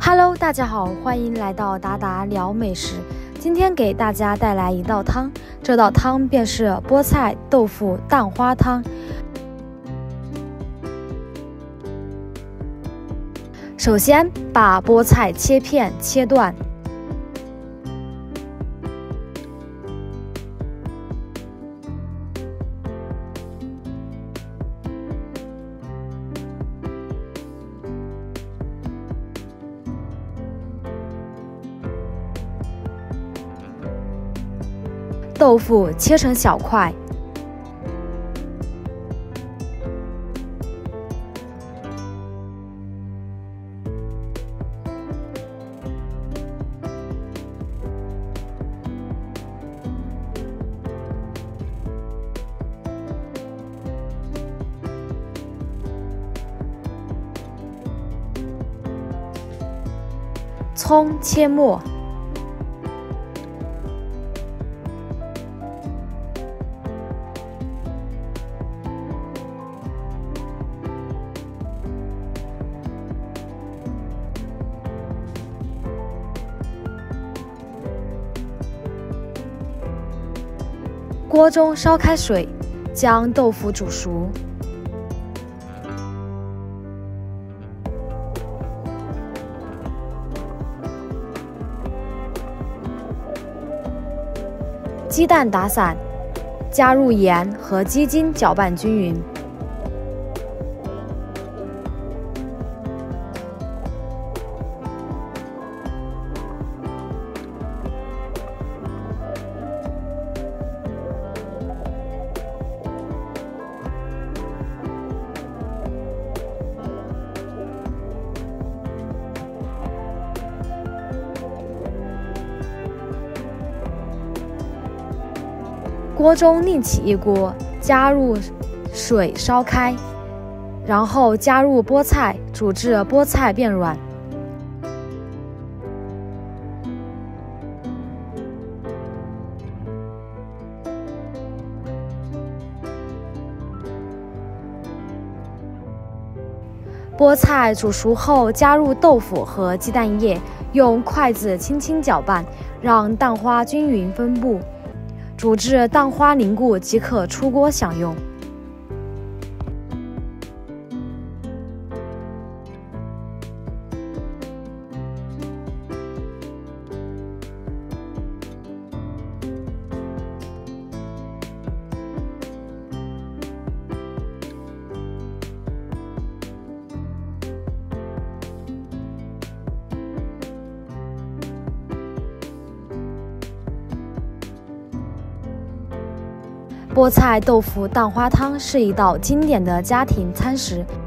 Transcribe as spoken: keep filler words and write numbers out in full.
Hello， 大家好，欢迎来到达达聊美食。今天给大家带来一道汤，这道汤便是菠菜豆腐蛋花汤。首先把菠菜切片切断，豆腐切成小块，葱切末，锅中烧开水，将豆腐煮熟。鸡蛋打散，加入盐和鸡精搅拌均匀。锅中另起一锅，加入水烧开，然后加入菠菜，煮至菠菜变软。菠菜煮熟后，加入豆腐和鸡蛋液，用筷子轻轻搅拌，让蛋花均匀分布。煮至蛋花凝固即可出锅享用。菠菜豆腐蛋花汤是一道经典的家庭餐食，